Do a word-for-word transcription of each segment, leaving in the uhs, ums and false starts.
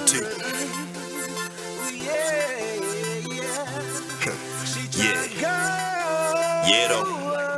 loyalty. Yeah. Yeah, though.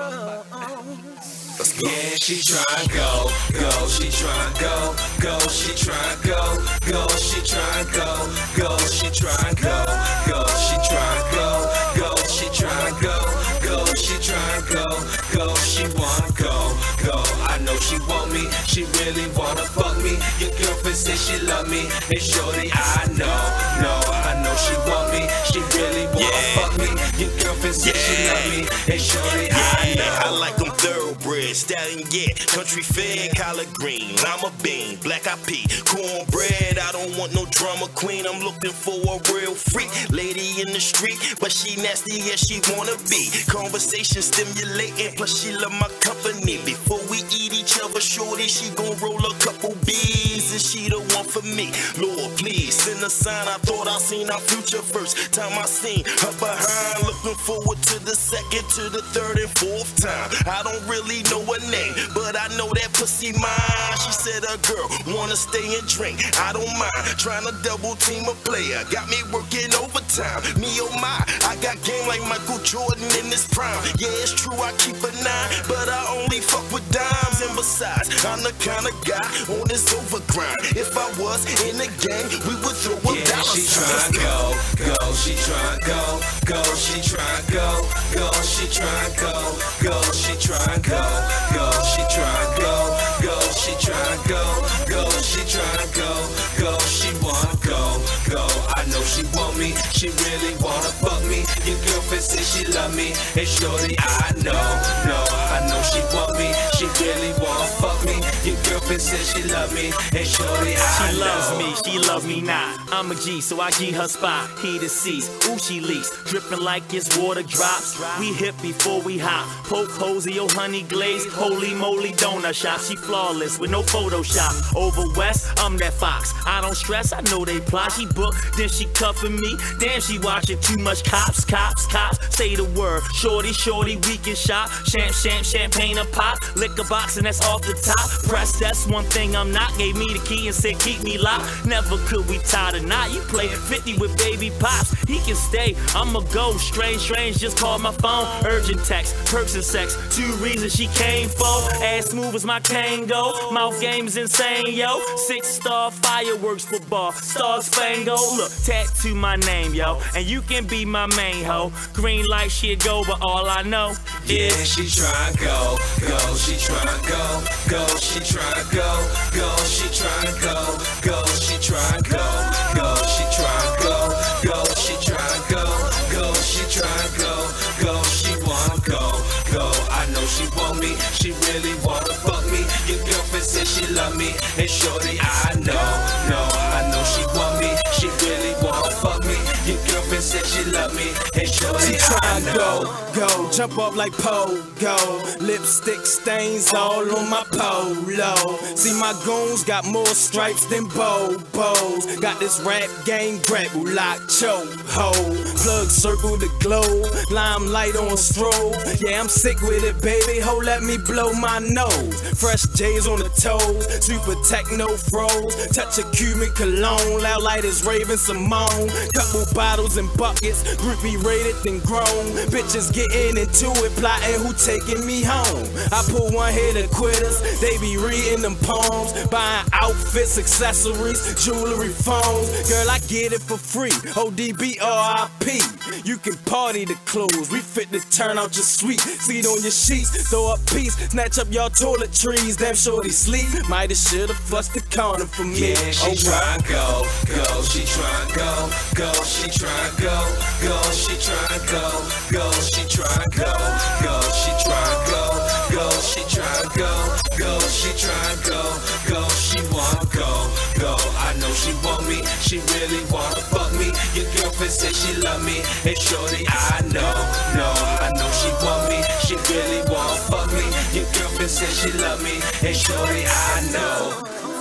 Let's go. Yeah, she tryna go, go, she tryna go, go, she tryna go, go, she tryna go, go, she tryna go, go, she tryna go, go, she tryna go, go, she tryna go, go, she wanna go, go. I know she want me, she really wanna fuck me. Your girlfriend says she love me, and shorty I know, no, I know she want me, she really wanna yeah. fuck me. Your girlfriend says yeah. she love me, and shorty yeah. I know. I like them thoroughbred, stallion, yeah, country fed, collard green, lima bean, black eyed pea, cornbread. I don't want no drama queen, I'm looking for a real freak, lady in the street, but she nasty, yeah, she wanna be. Conversation stimulating, plus she love my company. Before we eat each other, shorty, she gon' roll a couple beans, and she the one for me. Lord, please send a sign. I thought I seen our future first time I seen her behind. Looking forward to the second, to the third and fourth time. I don't really know her name, but I know that pussy mine. She said a girl wanna stay and drink. I don't mind trying to double team a player. Got me working overtime. Me oh my, I got game like Michael Jordan in his prime. Yeah, it's true, I keep a nine, but I only fuck with dimes. And besides, I'm the kind of guy on this overgrind. If I was in the game, we would throw a yeah, dollar. She tryna go, go, she tryna go, go, she tryna go, go, she tryna go, go, she tryna go, go, she tryna go, go, she tryna go, go, she tryna go, go, she wanna go, go. I know she want me, she really wanna fuck me. Your girlfriend says she love me, and shorty I know, no, I know she want me, she really wanna fuck me. Your girlfriend says she love me, and shorty I she know. loves me, she loves me not. I'm a G, so I G her spot. He the seas, ooh she leaks, dripping like it's water drops. We hit before we hop. Poke Posey, oh honey glaze, holy moly donut shop. She flawless with no Photoshop. Over west, I'm that fox. I don't stress, I know they plot. She book, then she cuffing me. Damn, she watching too much cops, cops, cops. Say the word, shorty, shorty, we can shop. Champ, champ, champagne a pop. Liquor box and that's off the top. Press, that's one thing I'm not. Gave me the key and said keep me locked. Never could we tie the knot. You play fifty with baby pops. He can stay, I'ma go. Strange, strange, just call my phone. Urgent text, perks and sex. Two reasons she came for. Ass smooth as my Kango. Mouth game is insane, yo. Six star fireworks football. Star Spangled. Look, tattoo my name, yo. And you can be my main hoe. Green light shit go, but all I know is yeah, she tryna go, go, she tryna go, go, she tryna go, go, she tryna go, go, she tryna go, go, she tryna go, go, she tryna go, go, she tryna go, go, she wanna go, go. I know she want me, she really wanna fuck me. Your girlfriend says she love me, and shorty I know, no, I know she want me, she really wanna fuck me. Your girlfriend says she love me, and shorty I know. Go, go, jump up like pogo. Lipstick stains all on my polo. See my goons got more stripes than Bobos. Got this rap game grapple like choke ho. Plug circle the globe, limelight on strobe. Yeah, I'm sick with it, baby. Ho, let me blow my nose. Fresh J's on the toes, super techno froze. Touch a Cuban cologne, loud light is Raven Simone. Couple bottles and buckets, groupie rated and grown. Bitches getting into it, plotting who taking me home. I pull one hit of quitters, they be reading them poems. Buying outfits, accessories, jewelry, phones. Girl, I get it for free, O D B R I P. You can party the clothes, we fit to turn out your suite. Seat on your sheets, throw up peace, snatch up your toiletries. Damn shorty sleep, might have should've flushed the corner for me. Yeah, she oh, tryna go, go, she tryna go, go, she tryna go, go, she tryna go, go, she tryna go, go, she tryna go, go, she tryna go, go, she tryna go, go, she wanna go, go. I know she want me, she really wanna fuck me. Your girlfriend says she love me, and shorty I know, no, I know she want me, she really wanna fuck me. Your girlfriend says she love me, and shorty I know.